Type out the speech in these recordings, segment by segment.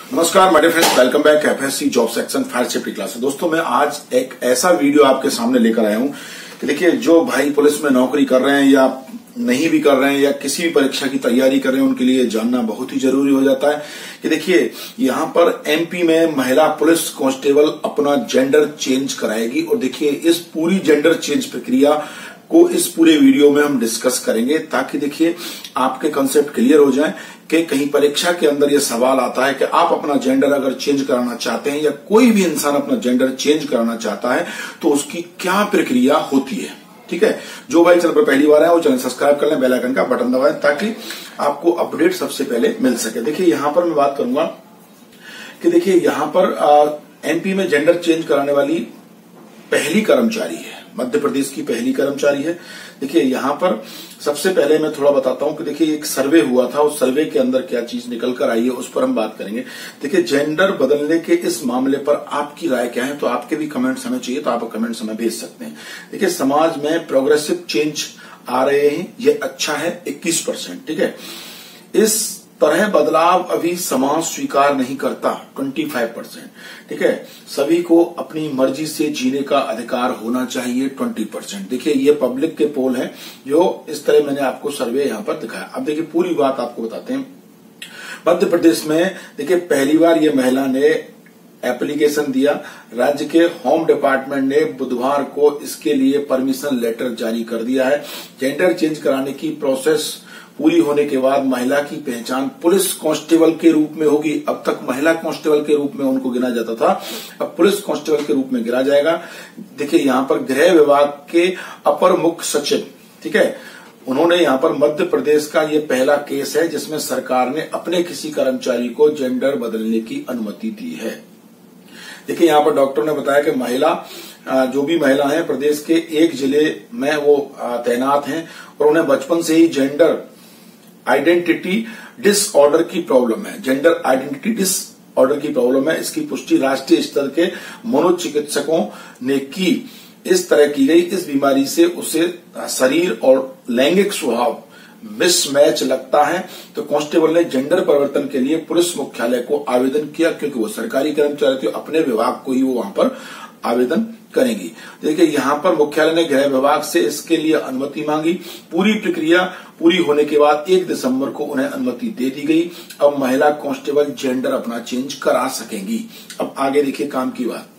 नमस्कार my dear friends, welcome back FSC job section fire safety class. दोस्तों मैं आज एक ऐसा वीडियो आपके सामने लेकर आया हूं कि देखिए जो भाई पुलिस में नौकरी कर रहे हैं या नहीं भी कर रहे हैं या किसी भी परीक्षा की तैयारी कर रहे हैं उनके लिए जानना बहुत ही जरूरी हो जाता है कि देखिए यहाँ पर एमपी में महिला पुलिस कांस्टेबल अपना जेंडर चेंज कराएगी। और देखिए इस पूरी जेंडर चेंज प्रक्रिया को इस पूरे वीडियो में हम डिस्कस करेंगे ताकि देखिए आपके कंसेप्ट क्लियर हो जाए कि कहीं परीक्षा के अंदर ये सवाल आता है कि आप अपना जेंडर अगर चेंज कराना चाहते हैं या कोई भी इंसान अपना जेंडर चेंज कराना चाहता है तो उसकी क्या प्रक्रिया होती है। ठीक है, जो भाई चैनल पर पहली बार है वो चैनल सब्सक्राइब कर लें, बेल आइकन का बटन दबाएं ताकि आपको अपडेट सबसे पहले मिल सके। देखिए यहां पर मैं बात करूंगा कि देखिए यहां पर एमपी में जेंडर चेंज कराने वाली पहली कर्मचारी है, मध्य प्रदेश की पहली कर्मचारी है। देखिए यहाँ पर सबसे पहले मैं थोड़ा बताता हूं कि देखिए एक सर्वे हुआ था, उस सर्वे के अंदर क्या चीज निकल कर आई है उस पर हम बात करेंगे। देखिए जेंडर बदलने के इस मामले पर आपकी राय क्या है, तो आपके भी कमेंट्स हमें चाहिए तो आप कमेंट्स हमें भेज सकते हैं। देखिए समाज में प्रोग्रेसिव चेंज आ रहे हैं, ये अच्छा है 21%। ठीक है, इस तरह बदलाव अभी समाज स्वीकार नहीं करता 25%। ठीक है, सभी को अपनी मर्जी से जीने का अधिकार होना चाहिए 20%। देखिए ये पब्लिक के पोल है जो इस तरह मैंने आपको सर्वे यहां पर दिखाया। अब देखिए पूरी बात आपको बताते हैं। मध्य प्रदेश में देखिए पहली बार ये महिला ने एप्लीकेशन दिया, राज्य के होम डिपार्टमेंट ने बुधवार को इसके लिए परमिशन लेटर जारी कर दिया है। जेंडर चेंज कराने की प्रोसेस पूरी होने के बाद महिला की पहचान पुलिस कांस्टेबल के रूप में होगी। अब तक महिला कांस्टेबल के रूप में उनको गिना जाता था, अब पुलिस कांस्टेबल के रूप में गिना जाएगा। देखिए यहाँ पर गृह विभाग के अपर मुख्य सचिव, ठीक है, उन्होंने यहाँ पर मध्य प्रदेश का ये पहला केस है जिसमें सरकार ने अपने किसी कर्मचारी को जेंडर बदलने की अनुमति दी है। देखिए यहाँ पर डॉक्टर ने बताया कि महिला जो भी महिला है प्रदेश के एक जिले में वो तैनात हैं और उन्हें बचपन से ही जेंडर आइडेंटिटी डिसऑर्डर की प्रॉब्लम है। जेंडर आइडेंटिटी डिसऑर्डर की प्रॉब्लम है, इसकी पुष्टि राष्ट्रीय स्तर के मनोचिकित्सकों ने की। इस तरह की गई इस बीमारी से उसे शरीर और लैंगिक स्वभाव मिसमैच लगता है तो कांस्टेबल ने जेंडर परिवर्तन के लिए पुलिस मुख्यालय को आवेदन किया, क्योंकि वो सरकारी कर्मचारी थे, अपने विभाग को ही वो वहां पर आवेदन करेंगी। देखिए यहाँ पर मुख्यालय ने गृह विभाग से इसके लिए अनुमति मांगी। पूरी प्रक्रिया पूरी होने के बाद 1 दिसंबर को उन्हें अनुमति दे दी गई। अब महिला कांस्टेबल जेंडर अपना चेंज करा सकेंगी। अब आगे देखिए काम की बात,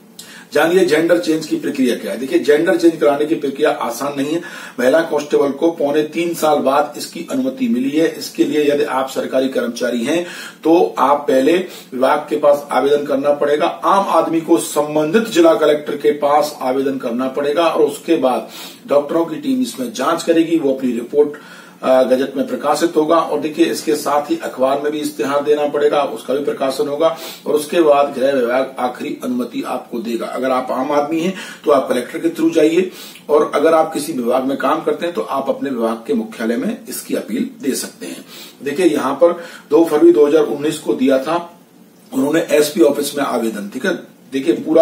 जानिए जेंडर चेंज की प्रक्रिया क्या है। देखिए जेंडर चेंज कराने की प्रक्रिया आसान नहीं है। महिला कांस्टेबल को 3.25 साल बाद इसकी अनुमति मिली है। इसके लिए यदि आप सरकारी कर्मचारी हैं तो आप पहले विभाग के पास आवेदन करना पड़ेगा, आम आदमी को संबंधित जिला कलेक्टर के पास आवेदन करना पड़ेगा और उसके बाद डॉक्टरों की टीम इसमें जांच करेगी, वो अपनी रिपोर्ट गजट में प्रकाशित होगा। और देखिए इसके साथ ही अखबार में भी इश्तेहार देना पड़ेगा, उसका भी प्रकाशन होगा और उसके बाद गृह विभाग आखिरी अनुमति आपको देगा। अगर आप आम आदमी हैं तो आप कलेक्टर के थ्रू जाइए और अगर आप किसी विभाग में काम करते हैं तो आप अपने विभाग के मुख्यालय में इसकी अपील दे सकते हैं। देखिए यहाँ पर 2 फरवरी 2019 को दिया था उन्होंने एसपी ऑफिस में आवेदन। ठीक है, देखिए पूरा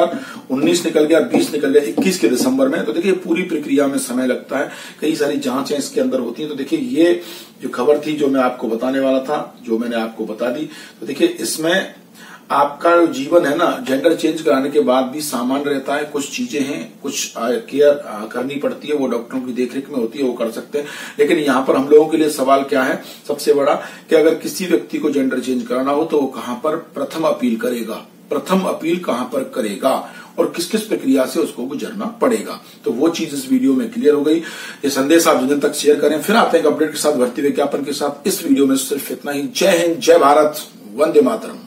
2019 निकल गया, 20 निकल गया, 21 के दिसंबर में। तो देखिए पूरी प्रक्रिया में समय लगता है, कई सारी जांचें इसके अंदर होती हैं। तो देखिए ये जो खबर थी जो मैं आपको बताने वाला था, जो मैंने आपको बता दी। तो देखिए इसमें आपका जो जीवन है ना जेंडर चेंज कराने के बाद भी सामान्य रहता है। कुछ चीजें हैं, कुछ केयर करनी पड़ती है, वो डॉक्टरों की देखरेख में होती है, वो कर सकते हैं। लेकिन यहाँ पर हम लोगों के लिए सवाल क्या है सबसे बड़ा, कि अगर किसी व्यक्ति को जेंडर चेंज कराना हो तो वो कहाँ पर प्रथम अपील करेगा, प्रथम अपील कहां पर करेगा और किस किस प्रक्रिया से उसको गुजरना पड़ेगा। तो वो चीज इस वीडियो में क्लियर हो गई। ये संदेश आप जन तक शेयर करें। फिर आते हैं अपडेट के साथ, भर्ती विज्ञापन के साथ। इस वीडियो में सिर्फ इतना ही। जय हिंद, जय भारत, वंदे मातरम।